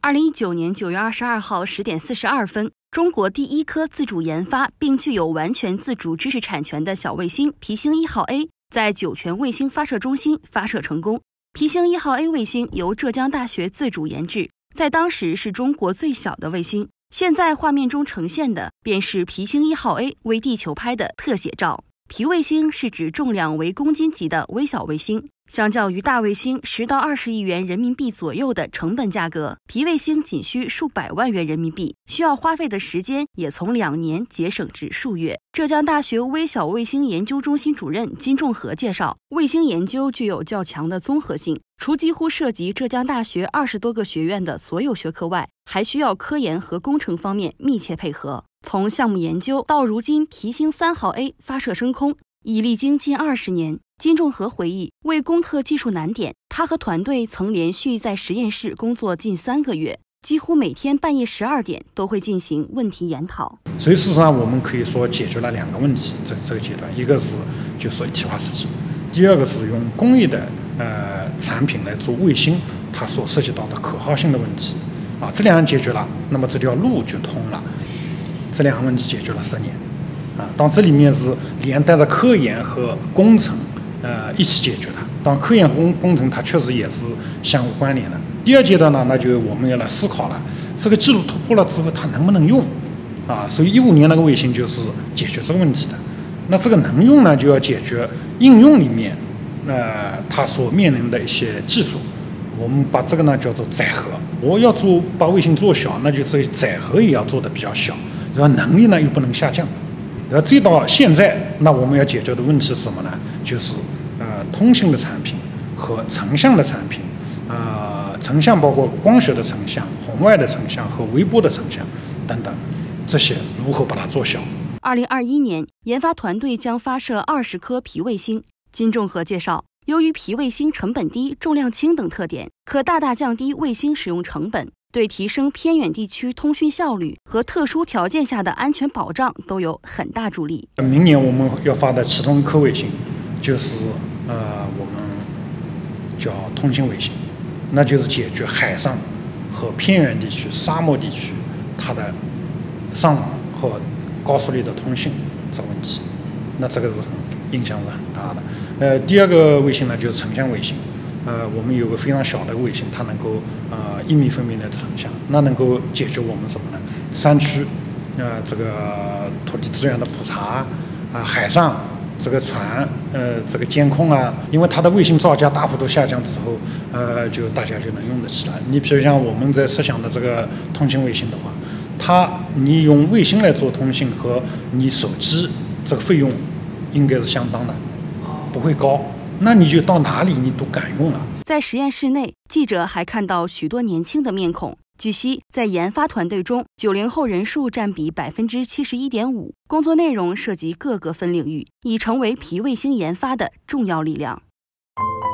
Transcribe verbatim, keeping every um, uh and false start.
二零一九年九月二十二号十点四十二分，中国第一颗自主研发并具有完全自主知识产权的小卫星皮星一号 A 在酒泉卫星发射中心发射成功。皮星一号 A 卫星由浙江大学自主研制，在当时是中国最小的卫星。现在画面中呈现的便是皮星一号 A 为地球拍的特写照。皮卫星是指重量为公斤级的微小卫星，相较于大卫星十到二十亿元人民币左右的成本价格，皮卫星仅需数百万元人民币，需要花费的时间也从两年节省至数月。浙江大学微小卫星研究中心主任金仲和介绍，卫星研究具有较强的综合性，除几乎涉及浙江大学二十多个学院的所有学科外，还需要科研和工程方面密切配合。从项目研究到如今皮星三号 A 发射升空，已历经近二十年。金仲和回忆，为攻克技术难点，他和团队曾连续在实验室工作近三个月，几乎每天半夜十二点都会进行问题研讨。 所以事实上我们可以说解决了两个问题，在这个阶段，一个是就是说一体化设计，第二个是用工艺的呃产品来做卫星它所涉及到的可靠性的问题啊，这两样解决了，那么这条路就通了。这两个问题解决了十年啊，当这里面是连带着科研和工程呃一起解决的。当科研和工工程它确实也是相互关联的。第二阶段呢，那就我们要来思考了，这个技术突破了之后它能不能用啊？所以一五年那个卫星就是解决这个问题的。那这个能用呢，就要解决应用里面呃它所面临的一些技术。我们把这个呢叫做载荷。我要做把卫星做小，那就这载荷也要做的比较小。然后能力呢又不能下降，然后这到现在，那我们要解决的问题是什么呢？就是呃通信的产品和成像的产品，呃成像包括光学的成像、红外的成像和微波的成像等等，这些如何把它做小？ 二零二一年，研发团队将发射二十颗皮卫星。金仲和介绍，由于皮卫星成本低、重量轻等特点，可大大降低卫星使用成本。对提升偏远地区通讯效率和特殊条件下的安全保障都有很大助力。 明年我们要发的其中一颗卫星，就是呃我们叫通信卫星，那就是解决海上和偏远地区、沙漠地区它的上网和高速率的通信这个问题。那这个是很影响是很大的。呃，第二个卫星呢就是成像卫星。呃，我们有个非常小的卫星，它能够呃一米分辨的成像，那能够解决我们什么呢？山区，呃，这个土地资源的普查啊、呃，海上这个船呃这个监控啊，因为它的卫星造价大幅度下降之后，呃，就大家就能用得起来。你比如像我们在设想的这个通信卫星的话，它你用卫星来做通信和你手机这个费用应该是相当的，不会高。那你就到哪里你都敢用了。 在实验室内，记者还看到许多年轻的面孔。据悉，在研发团队中，九零后人数占比百分之七十一点五，工作内容涉及各个分领域，已成为皮卫星研发的重要力量。